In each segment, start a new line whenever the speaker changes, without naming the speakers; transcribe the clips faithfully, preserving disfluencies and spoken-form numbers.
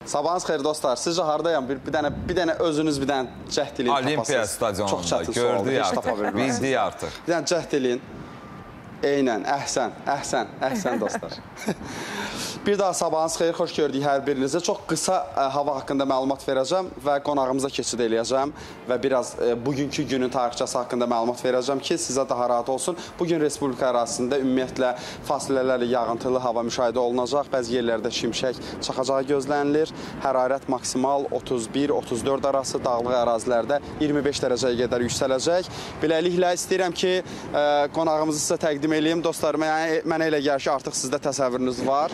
Sabahınız xeyir dostlar. Sizcə hardayam? Bir, bir dənə bir dənə özünüz bir dənə cəhd eləyin.
Olimpiya stadionunda gördük artıq. Bildik artıq.
Bir dənə cəhd eləyin. Eynən, əhsən, əhsən, əhsən dostlar. Bir daha sabahınız xeyir, xoş gördük hər birinizə. Çox qısa ə, hava haqqında məlumat verəcəm və qonağımıza keçid eləyəcəm və biraz ə, bugünkü günün tarixçəsi haqqında məlumat verəcəm ki, sizə daha rahat olsun. Bugün Respublika ərazisində ümumiyyətlə fasilələrlə yağıntılı hava müşahidə olunacaq. Bəzi yerlərdə şimşək çaxacağı gözlənilir. Hərarət maksimal otuz bir otuz dörd arası, dağlıq ərazilərdə iyirmi beş dərəcəyə qədər yüksələcək. Beləliklə istəyirəm ki, ə, qonağımızı sizə təqdim eləyim. Dostlar, mənə, mənə elə gəlir ki, artıq sizdə təsəvvürünüz var.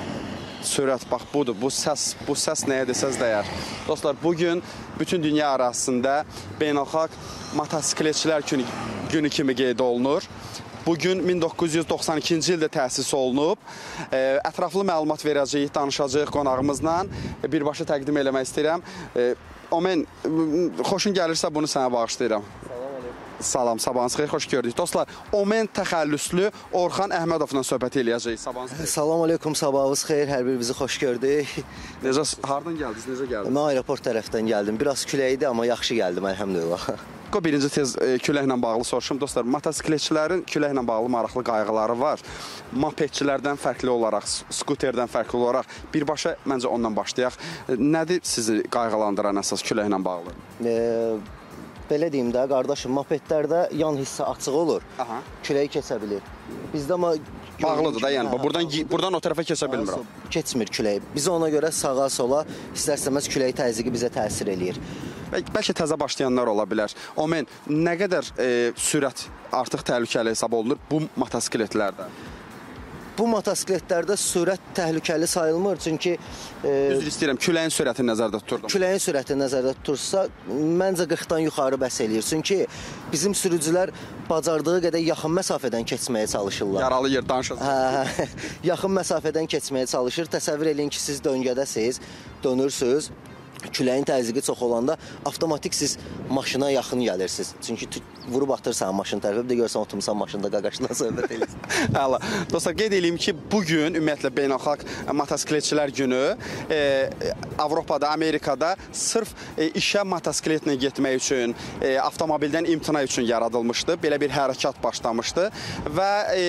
Sürət, bax, budur. Bu səs, bu səs nəyə desəz dəyər. Dostlar, bugün bütün dünya arasında beynəlxalq motosikletçilər günü, günü kimi qeyd olunur. Bugün min doqquz yüz doxsan ikinci ildə təsis olunub. E, ətraflı məlumat verəcəyik, danışacağıq qonağımızla. E, birbaşa təqdim eləmək istəyirəm. E, Omen, xoşun gəlirsə bunu sənə bağışlayıram. Salam, sabahınız xeyir, xoş gördük. Dostlar, Omen təxəllüslü Orxan Əhmədovla söhbət eləyəcəyik. Sabahınız xeyir.
Salam aleykum, sabahınız xeyir, hər birimizi xoş gördük.
Necə, hardan gəldiniz, necə gəldiniz?
Mən aeroport tərəfdən gəldim. Biraz küləkdi, amma yaxşı gəldim, əlhəmdülillah.
Birinci tez e, küləklə bağlı soruşum. Dostlar, motosikletçilərin küləklə bağlı maraqlı qayğıları var. Mopedçilərdən fərqli olaraq, skuterdən fərqli olaraq birbaşa məncə ondan başlayaq. E, nədir sizi qayğılandıran əsas küləklə bağlı?
Eee... Belə deyim də, qardaşım, mopedlərdə yan hissə açıq olur, Aha. Küləyi keçə bilir. Bizdə amma...
Bağlıdır da, yəni, hə, buradan, buradan o tərəfə keçə bilmirəm.
Keçmir küləyi. Biz ona görə sağa sola, istər-istəməz küləyi təzyiqi bizə təsir eləyir.
Bəlkə təzə başlayanlar ola bilər. Omen, nə qədər e, sürət artıq təhlükəli hesab olunur bu motosikletlərdə?
Bu motosikletlərdə sürət təhlükəli sayılmır, çünki... E,
Üzr istəyirəm, küləyin sürətini nəzərdə tuturdum.
Küləyin sürəti nəzərdə tutursa, məncə qırxdan yuxarı bəs eləyir. Çünki bizim sürücülər bacardığı qədər yaxın məsafədən keçməyə çalışırlar.
Yaralı yer, danışasınız.
Hə, hə, yaxın məsafədən keçməyə çalışır. Təsəvvür eləyin ki, siz döngədəsiz, dönürsünüz. Küləyin təzyiqi çox olanda avtomatik siz maşına yaxın gəlirsiniz. Çünki vurub atırsan maşın tərəfə, bir də görsən oturmuşsan maşında qaqaşdan söhbət edirsən.
Əla. Dostlar, qeyd edeyim ki, bugün ümumiyyətlə beynəlxalq motosikletçilər günü e, Avropada, Amerikada sırf e, işə motosikletlə getmək üçün, e, avtomobildən imtina üçün yaradılmışdı. Belə bir hərəkat başlamışdı və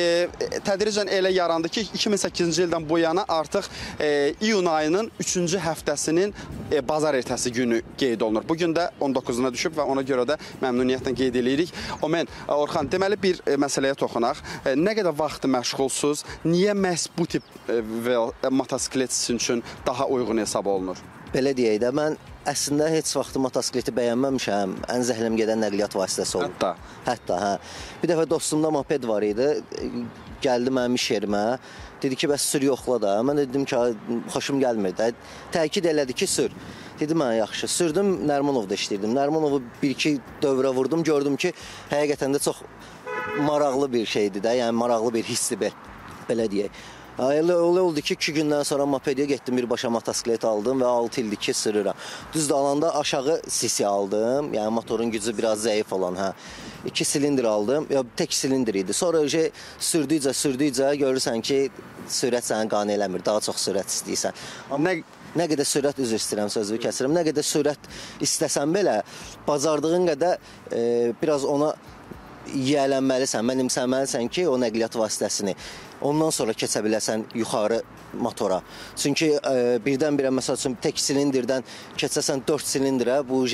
e, tədricən elə yarandı ki, iki min səkkizinci ildən bu yana artıq e, iyun ayının üçüncü həftəsinin e, bazar ertəsi günü qeyd olunur. Bugün də on doqquzuna düşüb və ona görə də məmnuniyyətlə qeyd edirik. Omen, Orxan, deməli bir e, məsələyə toxunaq. E, nə qədər vaxtı məşğulsuz, niyə məhz bu tip e, motosiklet sizin üçün daha uyğun hesab olunur?
Belə deyək də, mən əslində heç vaxtı motosikleti bəyənməmişəm. Ən zəhləm gedən nəqliyyat vasitəsi olub.
Hətta?
Hətta, hə. Bir dəfə dostumda moped var idi, gəldi mənim iş yerimə. Dedi ki, bəs sür yoxla da. Mən dedim ki, xoşum gəlmir də. Təkid elədi ki, sür. Dedim, mən yaxşı. Sürdüm, Nərmanovda işləyirdim. Nərmanovu bir-iki dövrə vurdum, gördüm ki, həqiqətən də çox maraqlı bir şeydir də, yəni maraqlı bir hissidir, belə deyək. Elə oldu ki, iki gündən sonra mopediyə getdim, birbaşa motosiklet aldım və altı ildir ki, sürürəm. Düzdür, alanda aşağı sisi aldım, yəni motorun gücü biraz zəif olan, hə. İki silindir aldım, ya tək silindir idi. Sonra öyle sürdükcə, sürdükcə görürsən ki, sürət səni qane eləmir, daha çox sürət istəyirsən. Amma nə, nə qədər sürət, üzr istəyirəm, sözü kəsirəm, nə qədər sürət istəsən belə, bacardığın qədər e, biraz ona yiyələnməlisən, mənimsəməlisən ki, o nəqliyyat vasitəsini. Ondan sonra keçə biləsən yuxarı motora. Çünki e, birdən-birə, məsəl üçün, tək silindirdən keçəsən dörd silindirə, bu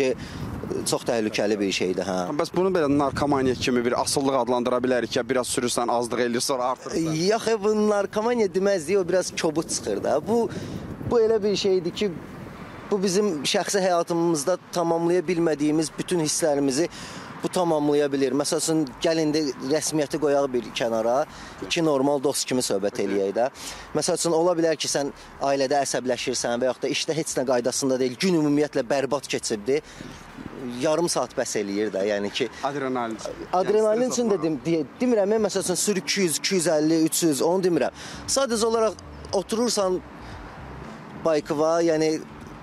çox təhlükəli bir şeydir. Hə.
Bəs bunu belə narkomaniya kimi bir asıllıq adlandıra bilərik ki, biraz sürürsən, azdıq eləyir, sonra artırırsan.
Yaxı, bu narkomaniya deməzdik, o biraz kobud çıxır da. Bu, bu elə bir şeydir ki, bu bizim şəxsi həyatımızda tamamlaya bilmədiyimiz bütün hisslərimizi bu tamamlaya bilir. Məsəl üçün, gəlin də rəsmiyyəti qoyaq bir kənara, iki normal dost kimi söhbət eləyək də. Məsəl üçün, ola bilər ki, sən ailədə əsəbləşirsən və yaxud da işdə heç nə qaydasında deyil, gün ümumiyyətlə bərbad keçibdir. Yarım saat bəs eləyir də, yəni ki...
Adrenalin.
Adrenalin üçün dedim, demirəm, mən məsəl üçün, sür iki yüz, iki yüz əlli, üç yüz, onu demirəm. Sadəcə olaraq oturursan baykıva, yəni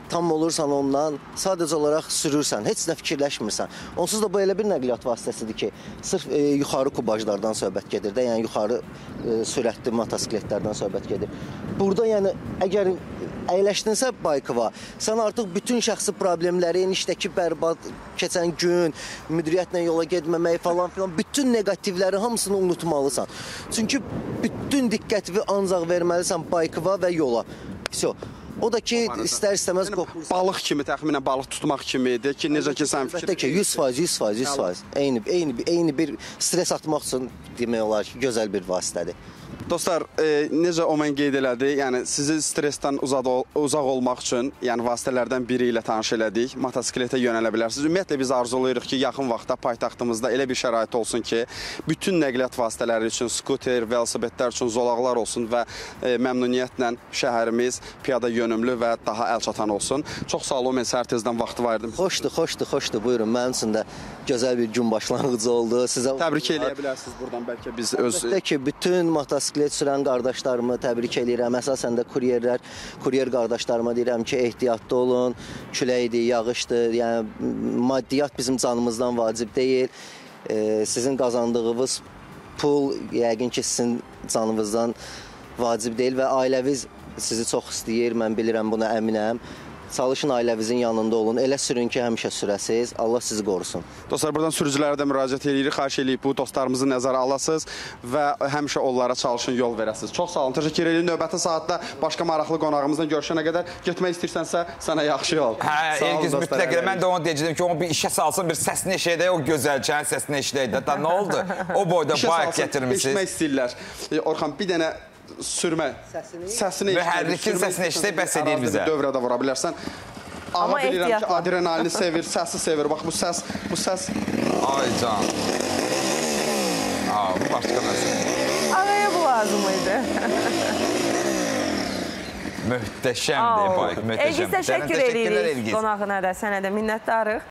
tam olursan ondan, sadəcə olaraq sürürsən, heç nə fikirləşmirsən. Onsuz da bu elə bir nəqliyyat vasitəsidir ki, sırf e, yuxarı kubajlardan söhbət gedir də, yəni yuxarı e, sürətli motosikletlərdən söhbət gedir. Burada yəni əgər əyləşdinsə baykova, sən artıq bütün şəxsi problemlərin, işdəki bərbad keçən gün, müdiriyyətlə yola getməmək falan filan, bütün negativləri hamısını unutmalısan. Çünki bütün diqqəti ancaq verməlisən baykova və yola. Всё. O da ki, istər-istəməz qopursan.
Balıq kimi, təxminən balıq tutmaq kimidir ki, necə ki, sən fikir...
Əlbəttə ki, yüz faiz, yüz faiz, yüz faiz. Eyni, eyni, eyni bir stres atmaq üçün demək olar ki, gözəl bir vasitədir.
Dostlar, e, necə Omen qeyd elədi, yəni sizi stressdən uzaq, ol, uzaq olmaq üçün, yəni vasitələrdən biri ilə tanış elədik, motosikletə yönələ bilərsiniz. Ümumiyyətlə biz arzulayırıq ki, yaxın vaxtda paytaxtımızda elə bir şərait olsun ki, bütün nəqliyyat vasitələri üçün, skuter, velosipedlər üçün zolaqlar olsun və e, məmnuniyyətlə şəhərimiz piyada yönümlü və daha əlçatan olsun. Çox sağ olun, mən səhər tezdən vaxtı var idim.
Xoşdur, xoşdur, xoşdur. Buyurun, mənim üçün də gözəl bir gün başlanğıcı oldu. Sizə
təbrik eləyə bilərsiniz buradan, bəlkə biz öz...
Əlbəttə ki, bütün motosiklet sürən qardaşlarımı təbrik edirəm. Əsasən də kuryerlər, kuryer qardaşlarıma deyirəm ki, ehtiyatlı olun. Küləkdir, yağışdır. Yəni maddiyyat bizim canımızdan vacib deyil. E, sizin qazandığınız pul yəqin ki, sizin canınızdan vacib deyil və ailəviz sizi çox istəyir. Mən bilirəm, buna əminəm. Çalışın ailəvizin yanında olun. Elə sürün ki, həmişə sürəsiz. Allah sizi qorusun.
Dostlar, buradan sürücülərə də müraciət edirik. Xahiş edirik bu dostlarımızı nəzərə alasınız və həmişə onlara çalışın, yol verəsiniz. Çox sağ olun. Təşəkkür edirik. Növbəti saatda başqa maraqlı qonağımızla görüşənə qədər getmək istəyirsənsə, sənə yaxşı yol.
Hə, Elgiz mütləq elə. Mən də onu deyəcəyəm ki, onu bir işə salsın, bir səsini eşəyək, o gözəlçənin səsini eşəyək də. Nə oldu? O boyda bayaq gətirmişsiniz.
İşmək istəyirlər. Orxan, bir dənə sürmə səsini, səsini
mühərrikin səsini eşitsək bəs edir bizə.
Dövrədə vura bilərsən. Amma bilirəm ki, adrenalini sevir, səsi sevir. Bax, bu səs, bu səs...
Ay can. Aa, bu başqa nəsə.
Araya bu lazım idi.
Möhtəşəmdir, bayıq, möhtəşəm.
Elgiz, təşəkkür edirik. Qonağına da, sənə də minnətdarıq.